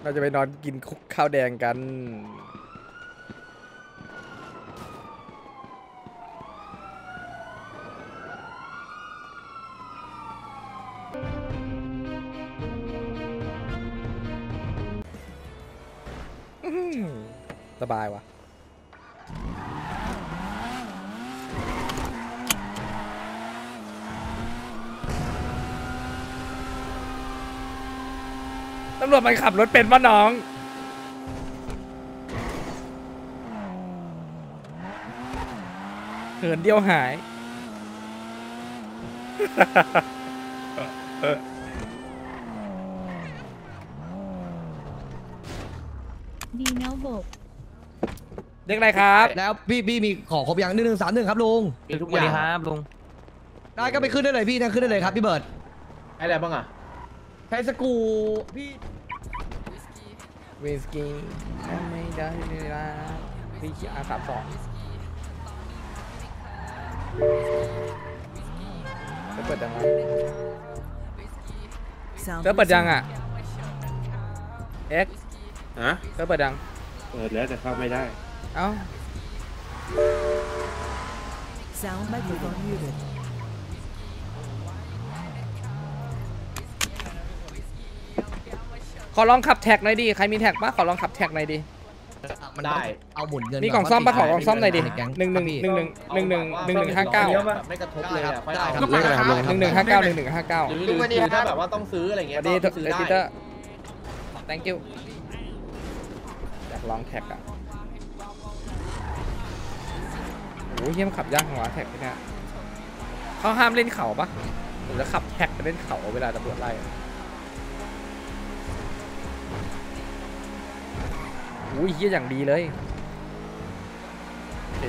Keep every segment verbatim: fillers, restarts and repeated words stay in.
เราจะไปนอนกินคุกข้าวแดงกันสบายว่ะตำรวจมันขับรถเป็นป่ะน้องเหินเดียวหายดีเนาะบกเรียกอะไรครับแล้วพี่พี่มีขอครบอย่างหนึ่งหนึ่งสามหนึ่งครับลุงทุกอย่างครับลุงได้ก็ไปขึ้นได้เลยพี่นะขึ้นได้เลยครับพี่เบิร์ดไอ้อะไรบ้างอ่ะใช้สกูพี่วิสกี้ไม่ได้เลยนะพี่อาสามสองจะเปิดยังไงจะเปิดยังอ่ะเอ็กฮะจะเปิดยังเปิดแล้วแต่เข้าไม่ได้เอ้า Sound microphone muted ขอลองขับแท็กหน่อยดิใครมีแท็กปะขอลองขับแท็กหน่อยดิมันได้เอาหมุนเงินมีกล่องซ่อมปะขอกล่องซ่อมหน่อยดิหนึ่งหนึ่งหนึ่งหนึ่งหนึ่งหนึ่งหนึ่งหนึ่งห้าเก้าไม่กระทบเลยครับได้ครับหนึ่งหนึ่งห้าเก้าหนึ่งหนึ่งห้าเก้าหรือถ้าแบบว่าต้องซื้ออะไรเงี้ยดีซื้อได้ thank you อยากลองแท็กอ่ะโอ้ยเยี่ยมขับยากหัวแท็กเนี่ยเขาห้ามเล่นเข่าปะผมจะขับแท็กไปเล่นเข่าเวลาตำรวจไล่อุ้ยเยี่ยอย่างดีเลยโอเค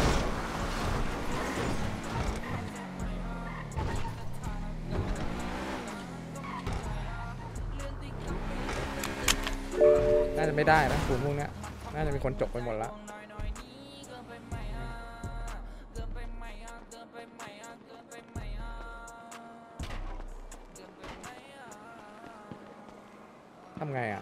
น่าจะไม่ได้นะกลุ่มพวกนี้น่าจะมีคนจบไปหมดแล้วทำไงอ่ะ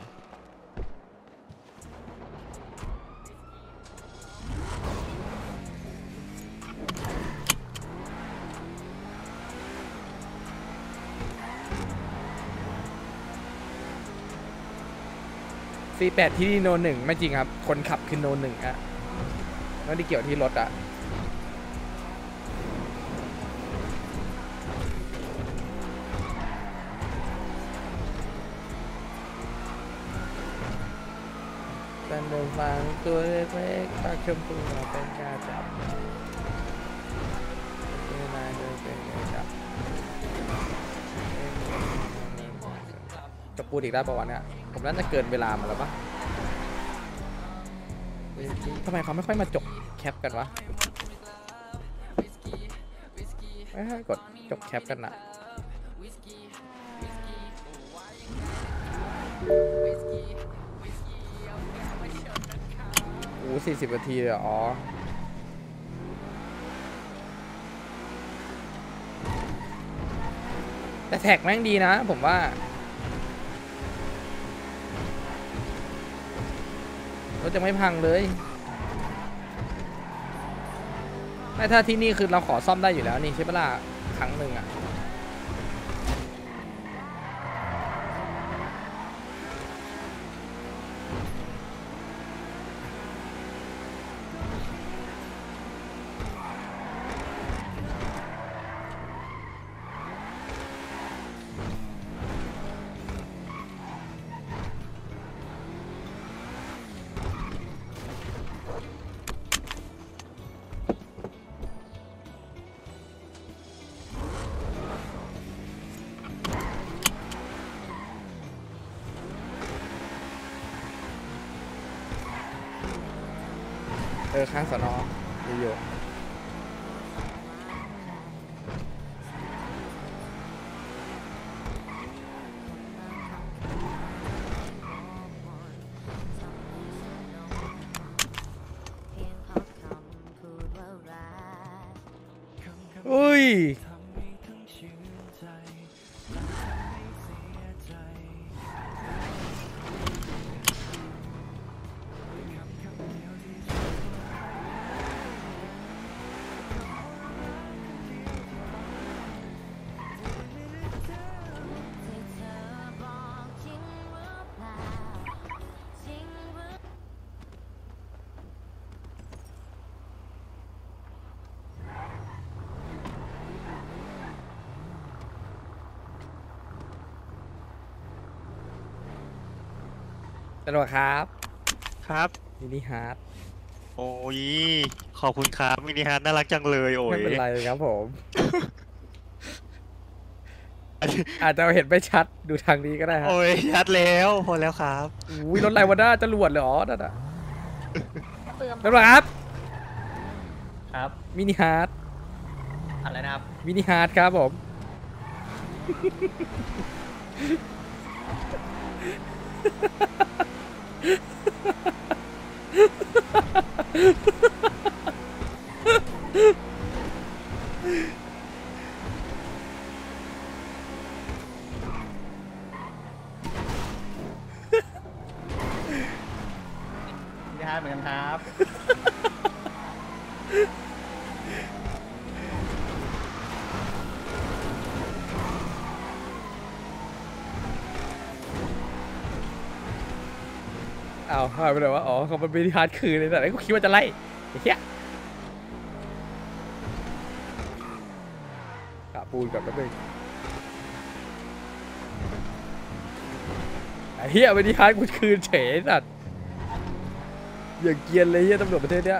ซีแปดที่โนหนึ่งไม่จริงครับคนขับคือโนหนึ่งอะไม่ได้เกี่ยวที่รถอะเป็นโดนฟังตัวเล็กๆปากชมพูเป็นกาจับเป็นนายโดยเป็นกาจับจะพูดอีกได้ประวัติเนี่ยผมน่าจะเกินเวลามาแล้วปะทำไมเขาไม่ค่อยมาจบแคปกันวะไม่ให้กดจบแคปกันนะโอ้สี่สิบนาทีเลยอ๋อแต่แท็กแม่งดีนะผมว่ารถจะไม่พังเลยไม่ถ้าที่นี่คือเราขอซ่อมได้อยู่แล้วนี่ใช่ปะล่ะครั้งหนึ่งอ่ะเออข้างสนออยู่อุ้ยตำรวจครับครับมินิฮาร์ดโอ้ยขอบคุณครับมินิฮาร์ทน่ารักจังเลยโอ้ไม่ยเป็นไรครับผม อาจจะเห็นไม่ชัดดูทางนี้ก็ได้ฮะโอ้ยชัดแล้วพอแล้วครับอุ้ยรถอะไรวะน้าจรวดเลยอ๋อนั่นอ่ะตำรวจครับครับมินิฮาร์ดอะไรนะครับมินิฮาร์ดครับผมมินิฮาร์ทเหมือนกันครับอ้าวหายไปไหนวะอ๋อเขาเป็นมินิฮาร์ดคืนเลยแต่ไอ้กูคิดว่าจะไล่ไอ้เหี้ยกะปูนกับแป๊บนึงไอ้เหี้ยมินิฮาร์ดกูคืนเฉยสัตว์อย่างเกรียนเลยเหี้ยตำรวจประเทศเนี้ย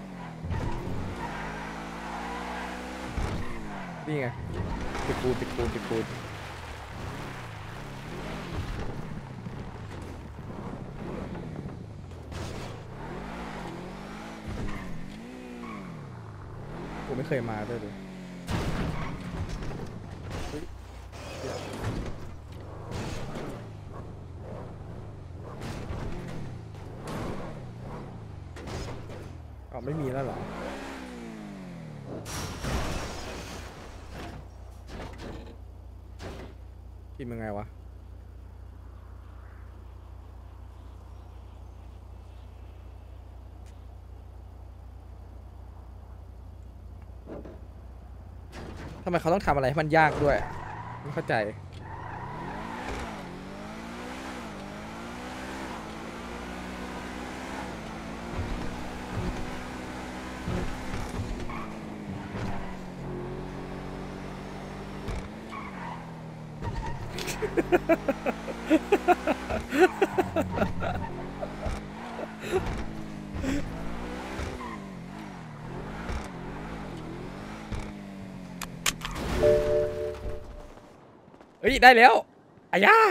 นี่ไงปิดปูนปิดปูนปิดปูนกูไม่เคยมาด้วยเลยเฮ้ยเดี๋ยวอ๋อไม่มีแล้วเหรอพิมพ์ยังไงวะทำไมเขาต้องทำอะไรให้มันยากด้วยไม่เข้าใจเฮ้ยได้แล้วอายา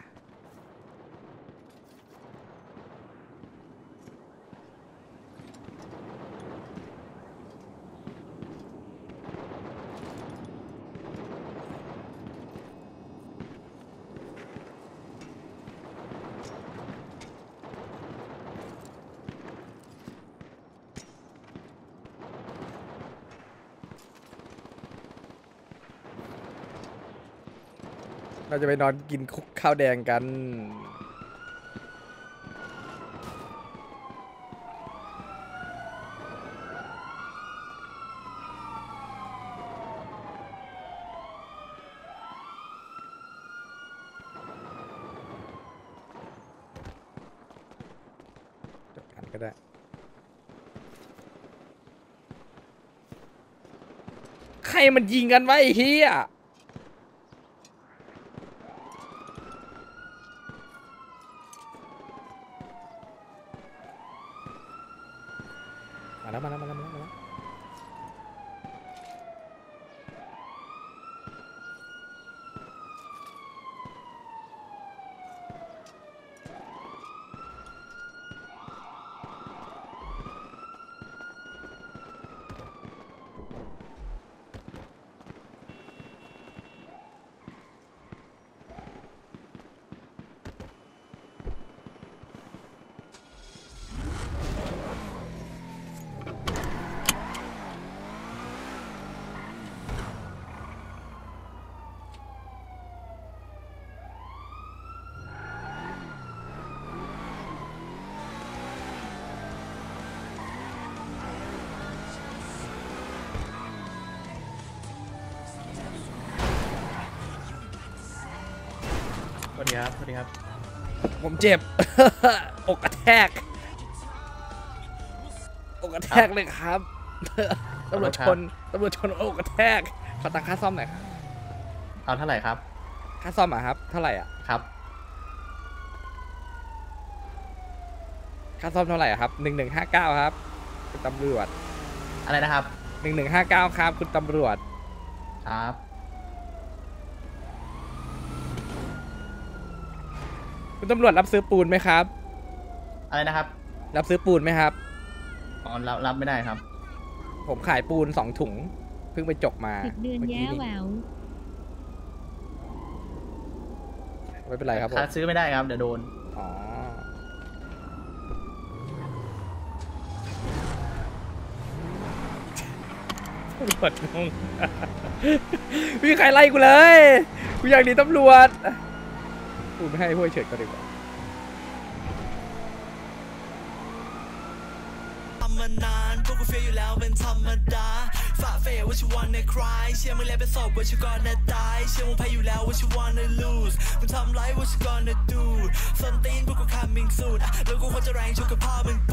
เราจะไปนอนกินคุกข้าวแดงกันจบกันก็ได้ใครมันยิงกันไว้ไอ้เฮียมาแล้วมาแล้วมาแล้วมาแล้วมาแล้วสวัสดีครับ สวัสดีครับผมเจ็บ อกกระแทกอกกระแทกเลยครับ ตำรวจชนตำรวจชนอกกระแทกขอตังค่าซ่อมหน่อยครับเอาเท่าไหร่ครับค่าซ่อมอ่ะครับเท่าไหร่อ่ะครับค่าซ่อมเท่าไหร่ครับหนึ่งหนึ่งห้าเก้าครับคุณตำรวจอะไรนะครับหนึ่งหนึ่งห้าเก้าครับคุณตำรวจครับคุณตำรวจรับซื้อปูนไหมครับอะไรนะครับรับซื้อปูนไหมครับอ๋อรับรับไม่ได้ครับผมขายปูนสองถุงเพิ่งไปจกมาสิบเดือนมื่แย่กี้แหววไม่เป็นไรครับผมค่าซื้อไม่ได้ครับ เดี๋ยวโดนอ๋อตำรวจงง ไม่มีใครไล่กูเลยกูอยากหนีตำรวจกูไม่ให้ห้วยเฉิดก็ดีกว่าทำมานานพวกกูเฟียอยู่แล้วเป็นธรรมดาฝ่าเฟยว่าชิวันในคลายเชื่อมึงแล้วเป็นศพว่าชิวก่อนนะตายเชื่อมึงแพ้อยู่แล้วว่าชิวันใน lose มึงทำไรว่าชิวก่อนนะ do ส้นตีนพวกกู coming soon อ่ะแล้วกูควรจะแรงชกกับพ่อมึง